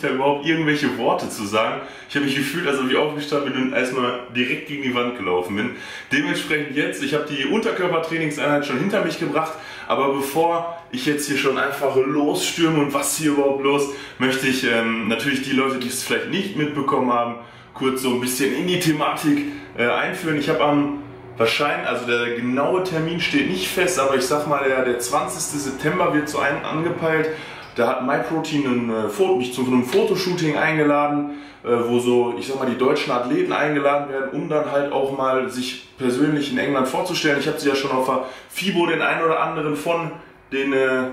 da überhaupt irgendwelche Worte zu sagen. Ich habe mich gefühlt, als ob ich aufgestanden bin und erstmal direkt gegen die Wand gelaufen bin. Dementsprechend jetzt, ich habe die Unterkörpertrainingseinheit schon hinter mich gebracht, aber bevor ich jetzt hier schon einfach losstürme und was hier überhaupt los, möchte ich natürlich die Leute, die es vielleicht nicht mitbekommen haben, kurz so ein bisschen in die Thematik einführen. Ich habe wahrscheinlich, also der genaue Termin steht nicht fest, aber ich sag mal, der 20. September wird so einen angepeilt. Da hat MyProtein mich zu einem Fotoshooting eingeladen, wo so, ich sag mal, die deutschen Athleten eingeladen werden, um dann halt auch mal sich persönlich in England vorzustellen. Ich habe sie ja schon auf der FIBO den einen oder anderen von den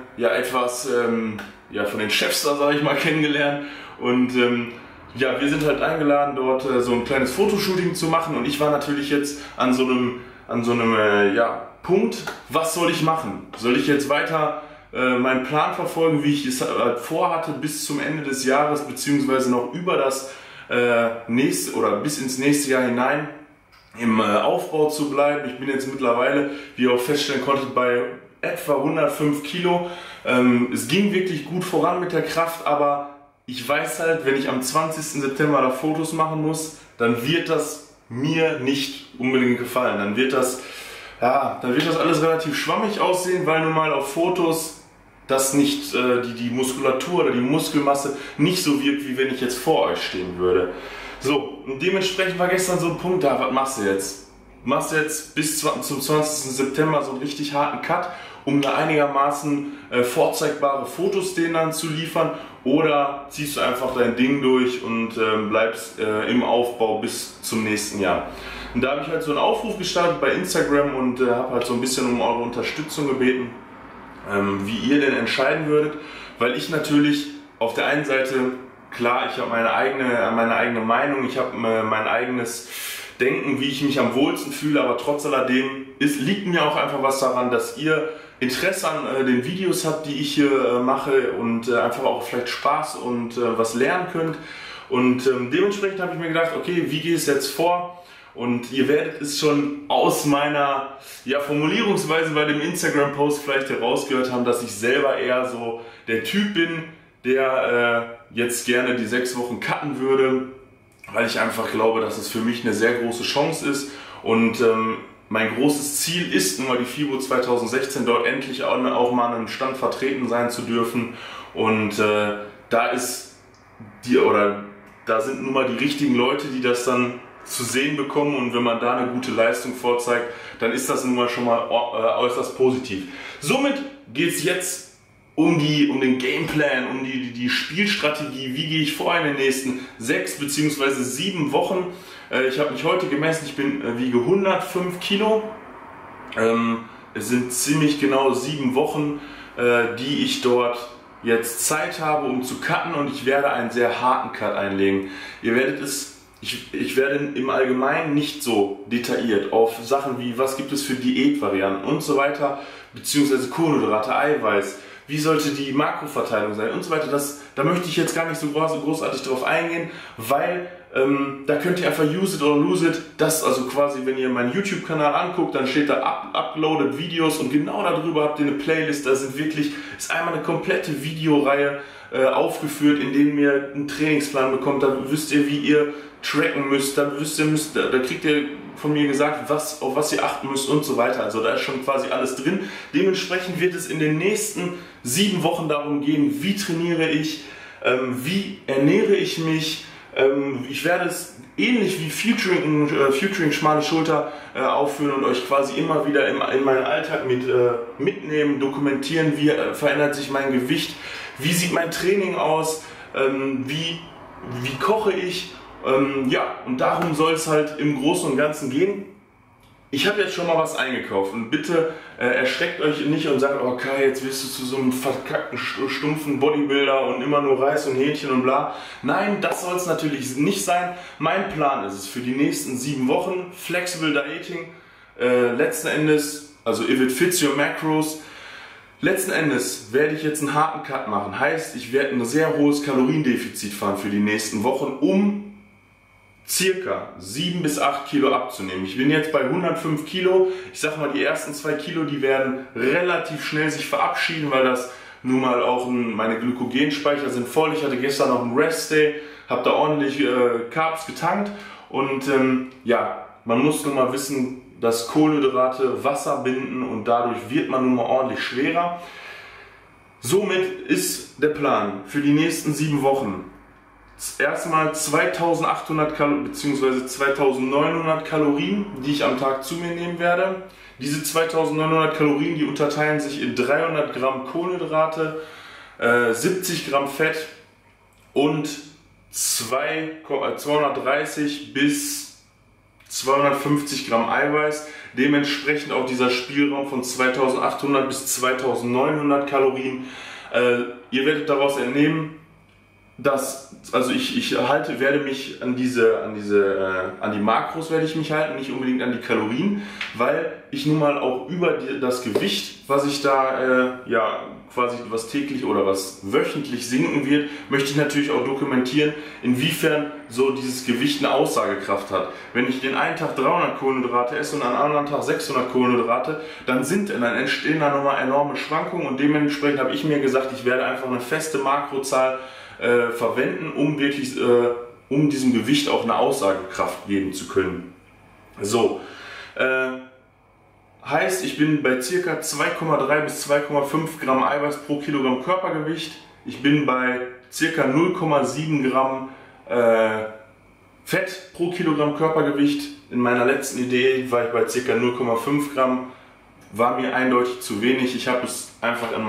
von den Chefs da, sag ich mal, kennengelernt. Und ja, wir sind halt eingeladen, dort so ein kleines Fotoshooting zu machen, und ich war natürlich jetzt an so einem Punkt, was soll ich machen? Soll ich jetzt weiter meinen Plan verfolgen, wie ich es halt vorhatte, bis zum Ende des Jahres, beziehungsweise noch über das bis ins nächste Jahr hinein im Aufbau zu bleiben? Ich bin jetzt mittlerweile, wie ihr auch feststellen konntet, bei etwa 105 Kilo. Es ging wirklich gut voran mit der Kraft, aber ich weiß halt, wenn ich am 20. September da Fotos machen muss, dann wird das mir nicht unbedingt gefallen. Dann wird das alles relativ schwammig aussehen, weil nun mal auf Fotos das nicht die Muskulatur oder die Muskelmasse nicht so wirkt, wie wenn ich jetzt vor euch stehen würde. So, und dementsprechend war gestern so ein Punkt da, was machst du jetzt? Machst du jetzt bis zum 20. September so einen richtig harten Cut, um da einigermaßen vorzeigbare Fotos denen dann zu liefern, oder ziehst du einfach dein Ding durch und bleibst im Aufbau bis zum nächsten Jahr? Und da habe ich halt so einen Aufruf gestartet bei Instagram und habe halt so ein bisschen um eure Unterstützung gebeten, wie ihr denn entscheiden würdet, weil ich natürlich auf der einen Seite, klar, ich habe meine eigene Meinung, ich habe mein eigenes Denken, wie ich mich am wohlsten fühle, aber trotz alledem liegt mir auch einfach was daran, dass ihr Interesse an den Videos habt, die ich hier mache, und einfach auch vielleicht Spaß und was lernen könnt. Und dementsprechend habe ich mir gedacht, okay, wie gehe ich jetzt vor? Und ihr werdet es schon aus meiner Formulierungsweise bei dem Instagram-Post vielleicht herausgehört haben, dass ich selber eher so der Typ bin, der jetzt gerne die 6 Wochen cutten würde, weil ich einfach glaube, dass es für mich eine sehr große Chance ist. Und mein großes Ziel ist nun mal die FIBO 2016, dort endlich auch mal an einem Stand vertreten sein zu dürfen. Und da sind nun mal die richtigen Leute, die das dann zu sehen bekommen, und wenn man da eine gute Leistung vorzeigt, dann ist das nun mal schon mal äußerst positiv. Somit geht es jetzt um den Gameplan, um die Spielstrategie. Wie gehe ich vor in den nächsten 6 bzw. 7 Wochen? Ich habe mich heute gemessen, ich wiege 105 Kilo. Es sind ziemlich genau 7 Wochen, die ich dort jetzt Zeit habe, um zu cutten, und ich werde einen sehr harten Cut einlegen. Ich werde im Allgemeinen nicht so detailliert auf Sachen wie, was gibt es für Diätvarianten und so weiter, beziehungsweise Kohlenhydrate, Eiweiß, wie sollte die Makroverteilung sein und so weiter. Da möchte ich jetzt gar nicht so großartig drauf eingehen, weil da könnt ihr einfach use it or lose it. Das also quasi, wenn ihr meinen YouTube-Kanal anguckt, dann steht da uploaded Videos, und genau darüber habt ihr eine Playlist. Da ist einmal eine komplette Videoreihe aufgeführt, in denen ihr einen Trainingsplan bekommt. Da wisst ihr, wie ihr tracken müsst, da kriegt ihr von mir gesagt, auf was ihr achten müsst und so weiter. Also da ist schon quasi alles drin. Dementsprechend wird es in den nächsten 7 Wochen darum gehen, wie trainiere ich, wie ernähre ich mich. Ich werde es ähnlich wie Featuring schmale Schulter aufführen und euch quasi immer wieder in meinen Alltag mitnehmen, dokumentieren, wie verändert sich mein Gewicht, wie sieht mein Training aus, wie koche ich. Und darum soll es halt im Großen und Ganzen gehen. Ich habe jetzt schon mal was eingekauft, und bitte erschreckt euch nicht und sagt, oh Kai, jetzt wirst du zu so einem verkackten, stumpfen Bodybuilder und immer nur Reis und Hähnchen und bla. Nein, das soll es natürlich nicht sein. Mein Plan ist es für die nächsten 7 Wochen, Flexible Dieting, letzten Endes, also if it fits your macros. Letzten Endes werde ich jetzt einen harten Cut machen. Heißt, ich werde ein sehr hohes Kaloriendefizit fahren für die nächsten Wochen, um circa 7 bis 8 Kilo abzunehmen. Ich bin jetzt bei 105 Kilo. Ich sag mal, die ersten 2 Kilo, die werden relativ schnell sich verabschieden, weil das Nun mal auch meine Glykogenspeicher sind voll. Ich hatte gestern noch einen Rest-Day, habe da ordentlich Carbs getankt und ja, man muss nun mal wissen, dass Kohlenhydrate Wasser binden und dadurch wird man nun mal ordentlich schwerer. Somit ist der Plan für die nächsten 7 Wochen erstmal 2800 bzw. 2900 Kalorien, die ich am Tag zu mir nehmen werde. Diese 2900 Kalorien, die unterteilen sich in 300 Gramm Kohlenhydrate, 70 Gramm Fett und 230 bis 250 Gramm Eiweiß. Dementsprechend auch dieser Spielraum von 2800 bis 2900 Kalorien. Ihr werdet daraus entnehmen, dass, also ich werde mich an die Makros werde ich mich halten, nicht unbedingt an die Kalorien, weil ich nun mal auch über das Gewicht, was ich da ja quasi was täglich oder was wöchentlich sinken wird, möchte ich natürlich auch dokumentieren, inwiefern so dieses Gewicht eine Aussagekraft hat. Wenn ich den einen Tag 300 Kohlenhydrate esse und an einem anderen Tag 600 Kohlenhydrate, dann entstehen da nochmal enorme Schwankungen und dementsprechend habe ich mir gesagt, ich werde einfach eine feste Makrozahl verwenden, um wirklich um diesem Gewicht auch eine Aussagekraft geben zu können. So, heißt, ich bin bei ca. 2,3 bis 2,5 Gramm Eiweiß pro Kilogramm Körpergewicht. Ich bin bei ca. 0,7 Gramm Fett pro Kilogramm Körpergewicht. In meiner letzten Idee war ich bei ca. 0,5 Gramm. War mir eindeutig zu wenig. Ich habe es einfach in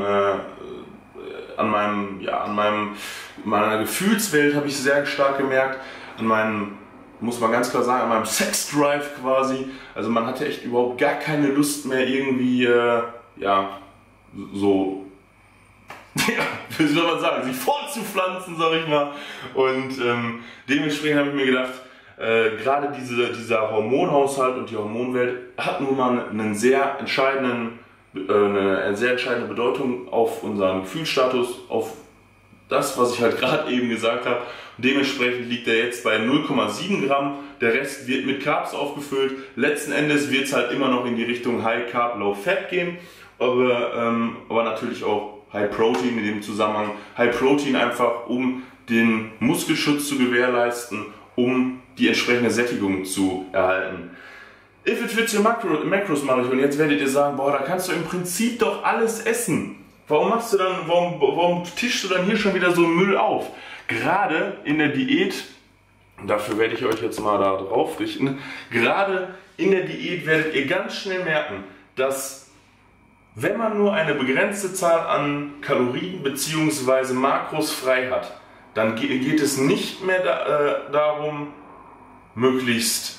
meiner Gefühlswelt habe ich sehr stark gemerkt, muss man ganz klar sagen, an meinem Sex-Drive quasi. Also man hatte echt überhaupt gar keine Lust mehr irgendwie, ja, so, ja, wie soll man sagen, sich fortzupflanzen, sag ich mal. Und dementsprechend habe ich mir gedacht, gerade dieser Hormonhaushalt und die Hormonwelt hat nun mal eine sehr entscheidende Bedeutung auf unseren Gefühlsstatus, auf das, was ich halt gerade eben gesagt habe. Dementsprechend liegt er jetzt bei 0,7 Gramm. Der Rest wird mit Carbs aufgefüllt. Letzten Endes wird es halt immer noch in die Richtung High Carb, Low Fat gehen, aber natürlich auch High Protein in dem Zusammenhang. High Protein einfach, um den Muskelschutz zu gewährleisten, um die entsprechende Sättigung zu erhalten. If it fits your macros mache ich, und jetzt werdet ihr sagen, boah, da kannst du im Prinzip doch alles essen. Warum tischst du dann hier schon wieder so Müll auf? Gerade in der Diät, dafür werde ich euch jetzt mal da drauf richten, gerade in der Diät werdet ihr ganz schnell merken, dass wenn man nur eine begrenzte Zahl an Kalorien bzw. Makros frei hat, dann geht es nicht mehr darum, möglichst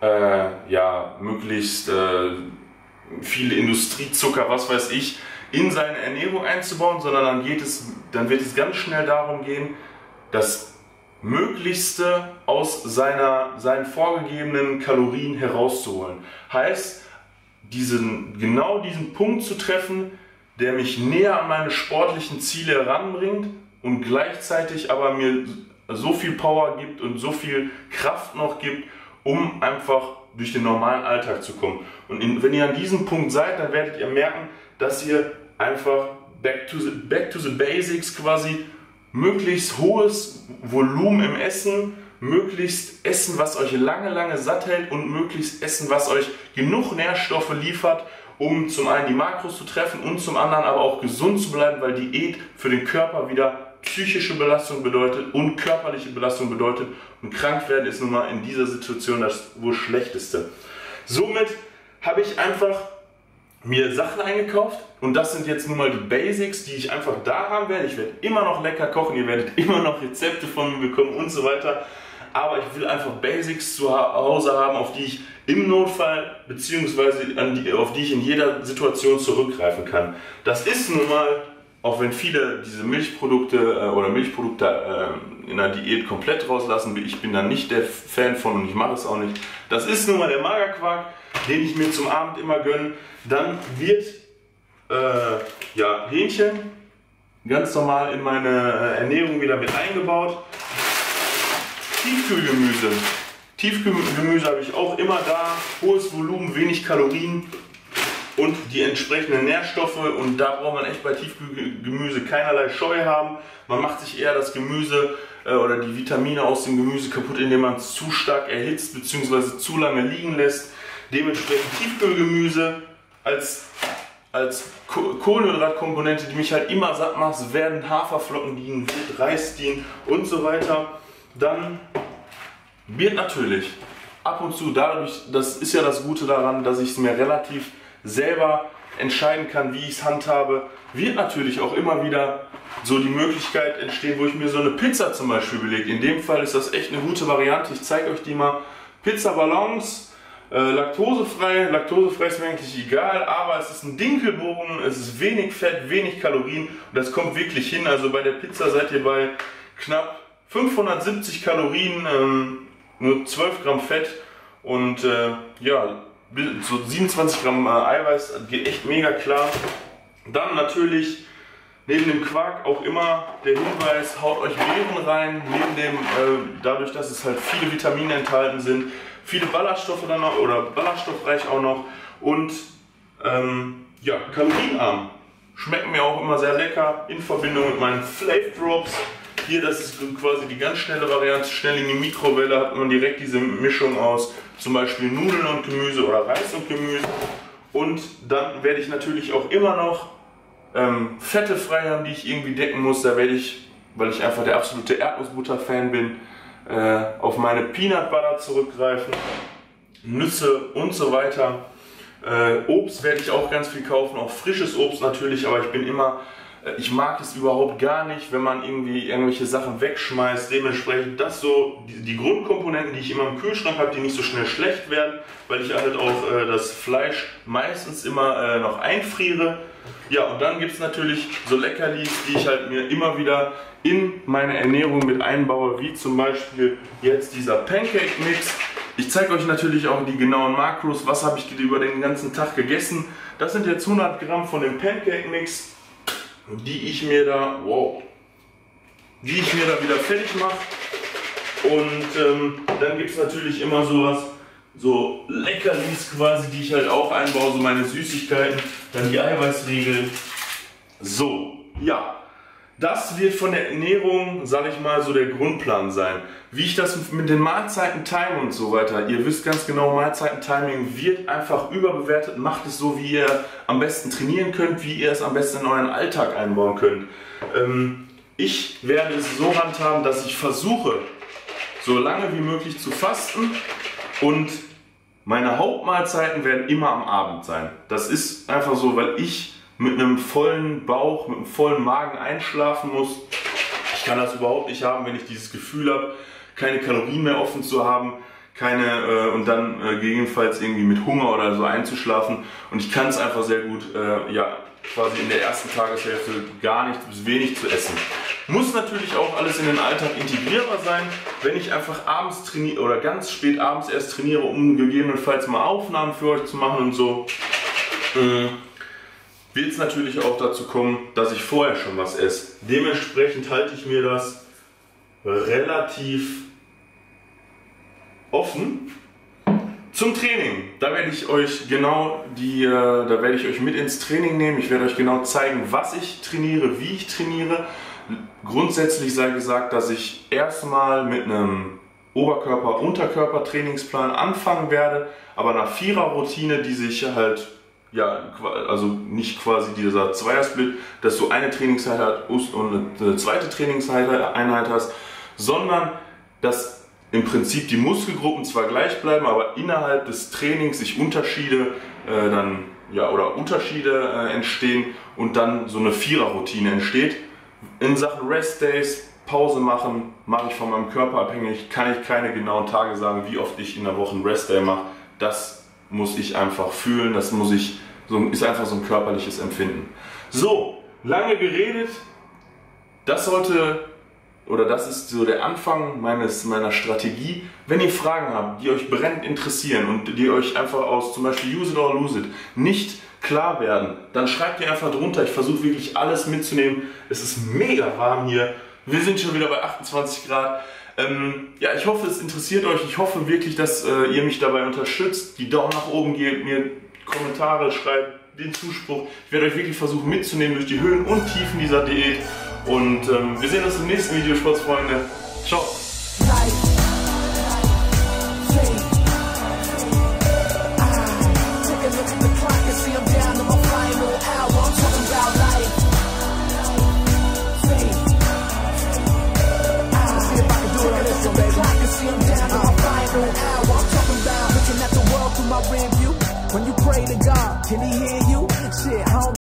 viele Industriezucker, was weiß ich, in seine Ernährung einzubauen, sondern dann wird es ganz schnell darum gehen, das Möglichste aus seinen vorgegebenen Kalorien herauszuholen. Heißt, genau diesen Punkt zu treffen, der mich näher an meine sportlichen Ziele heranbringt und gleichzeitig aber mir so viel Power gibt und so viel Kraft noch gibt, um einfach durch den normalen Alltag zu kommen. Und wenn ihr an diesem Punkt seid, dann werdet ihr merken, dass ihr einfach back to the basics quasi, möglichst hohes Volumen im Essen, möglichst Essen, was euch lange satt hält und möglichst Essen, was euch genug Nährstoffe liefert, um zum einen die Makros zu treffen und zum anderen aber auch gesund zu bleiben, weil Diät für den Körper wieder psychische Belastung bedeutet und körperliche Belastung bedeutet, und krank werden ist nun mal in dieser Situation das wohl Schlechteste. Somit habe ich einfach mir Sachen eingekauft und das sind jetzt nun mal die Basics, die ich einfach da haben werde. Ich werde immer noch lecker kochen, ihr werdet immer noch Rezepte von mir bekommen und so weiter, aber ich will einfach Basics zu Hause haben, auf die ich im Notfall bzw. auf die ich in jeder Situation zurückgreifen kann. Das ist nun mal, auch wenn viele diese Milchprodukte in der Diät komplett rauslassen, ich bin da nicht der Fan von und ich mache es auch nicht. Das ist nun mal der Magerquark, den ich mir zum Abend immer gönne. Dann wird Hähnchen ganz normal in meine Ernährung wieder mit eingebaut. Tiefkühlgemüse. Tiefkühlgemüse habe ich auch immer da. Hohes Volumen, wenig Kalorien. und die entsprechenden Nährstoffe, und da braucht man echt bei Tiefkühlgemüse keinerlei Scheu haben. Man macht sich eher das Gemüse oder die Vitamine aus dem Gemüse kaputt, indem man es zu stark erhitzt bzw. zu lange liegen lässt. Dementsprechend Tiefkühlgemüse als Kohlenhydratkomponente, die mich halt immer satt macht, werden Haferflocken dienen, wird Reis dienen und so weiter. Dann wird natürlich ab und zu dadurch, das ist ja das Gute daran, dass ich es mir relativ selber entscheiden kann, wie ich es handhabe, wird natürlich auch immer wieder so die Möglichkeit entstehen, wo ich mir so eine Pizza zum Beispiel belege. In dem Fall ist das echt eine gute Variante. Ich zeige euch die mal. Pizza Ballons, laktosefrei. Laktosefrei ist mir eigentlich egal, aber es ist ein Dinkelbogen, es ist wenig Fett, wenig Kalorien und das kommt wirklich hin. Also bei der Pizza seid ihr bei knapp 570 Kalorien, nur 12 Gramm Fett und ja, so 27 Gramm Eiweiß, geht echt mega klar. Dann natürlich neben dem Quark auch immer der Hinweis, haut euch Beeren rein, neben dem, dadurch, dass es halt viele Vitamine enthalten sind, viele Ballaststoffe dann noch, oder ballaststoffreich auch noch und ja, kalorienarm. Schmecken mir auch immer sehr lecker in Verbindung mit meinen Flav Drops. Hier, das ist quasi die ganz schnelle Variante, schnell in die Mikrowelle, hat man direkt diese Mischung aus zum Beispiel Nudeln und Gemüse oder Reis und Gemüse. Und dann werde ich natürlich auch immer noch Fette frei haben, die ich irgendwie decken muss. Da werde ich, weil ich einfach der absolute Erdnussbutter-Fan bin, auf meine Peanut Butter zurückgreifen, Nüsse und so weiter. Obst werde ich auch ganz viel kaufen, auch frisches Obst natürlich, aber ich mag es überhaupt gar nicht, wenn man irgendwie irgendwelche Sachen wegschmeißt. Dementsprechend das so die Grundkomponenten, die ich immer im Kühlschrank habe, die nicht so schnell schlecht werden, weil ich halt auch das Fleisch meistens immer noch einfriere. Ja, und dann gibt es natürlich so Leckerlis, die ich halt mir immer wieder in meine Ernährung mit einbaue, wie zum Beispiel jetzt dieser Pancake Mix. Ich zeige euch natürlich auch die genauen Makros, was habe ich über den ganzen Tag gegessen. Das sind jetzt 100 Gramm von dem Pancake Mix, die ich mir da wieder fertig mache. Und dann gibt es natürlich immer sowas, so Leckerlis quasi, die ich halt auch einbaue, so meine Süßigkeiten, dann die Eiweißriegel. So, ja, das wird von der Ernährung, sage ich mal, so der Grundplan sein. Wie ich das mit den Mahlzeiten time und so weiter, ihr wisst ganz genau, Mahlzeiten-Timing wird einfach überbewertet. Macht es so, wie ihr am besten trainieren könnt, wie ihr es am besten in euren Alltag einbauen könnt. Ich werde es so handhaben, dass ich versuche, so lange wie möglich zu fasten, und meine Hauptmahlzeiten werden immer am Abend sein. Das ist einfach so, weil ich mit einem vollen Bauch, mit einem vollen Magen einschlafen muss. Ich kann das überhaupt nicht haben, wenn ich dieses Gefühl habe, keine Kalorien mehr offen zu haben, und dann gegebenenfalls irgendwie mit Hunger oder so einzuschlafen. Und ich kann es einfach sehr gut, ja, quasi in der ersten Tageshälfte gar nichts bis wenig zu essen. Muss natürlich auch alles in den Alltag integrierbar sein. Wenn ich einfach abends trainiere oder ganz spät abends erst trainiere, um gegebenenfalls mal Aufnahmen für euch zu machen und so, wird es natürlich auch dazu kommen, dass ich vorher schon was esse. Dementsprechend halte ich mir das relativ offen. Zum Training, da werde ich euch mit ins Training nehmen. Ich werde euch genau zeigen, was ich trainiere, wie ich trainiere. Grundsätzlich sei gesagt, dass ich erstmal mit einem Oberkörper-Unterkörper-Trainingsplan anfangen werde, aber nach Vierer-Routine, die sich halt, ja, also nicht quasi dieser Zweiersplit, dass du eine Trainingseinheit und eine zweite Trainingseinheit hast, sondern dass im Prinzip die Muskelgruppen zwar gleich bleiben, aber innerhalb des Trainings sich Unterschiede entstehen und dann so eine Vierer-Routine entsteht. In Sachen Rest Days, Pause machen, mache ich von meinem Körper abhängig, kann ich keine genauen Tage sagen, wie oft ich in der Woche einen Rest Day mache. Das muss ich einfach fühlen, ist einfach so ein körperliches Empfinden. So, lange geredet, das ist so der Anfang meiner Strategie. Wenn ihr Fragen habt, die euch brennend interessieren und die euch einfach aus zum Beispiel Use it or lose it nicht klar werden, dann schreibt ihr einfach drunter. Ich versuche wirklich alles mitzunehmen. Es ist mega warm hier. Wir sind schon wieder bei 28 Grad. Ja, ich hoffe, es interessiert euch. Ich hoffe wirklich, dass ihr mich dabei unterstützt, die Daumen nach oben gebt, mir Kommentare schreibt, den Zuspruch. Ich werde euch wirklich versuchen mitzunehmen durch die Höhen und Tiefen dieser Diät. Und wir sehen uns im nächsten Video, Sportsfreunde. Ciao. When you pray to God, can he hear you? Shit, home.